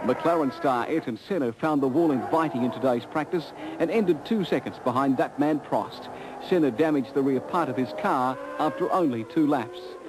McLaren star Ayrton Senna found the wall inviting in today's practice and ended 2 seconds behind that man Prost. Senna damaged the rear part of his car after only 2 laps.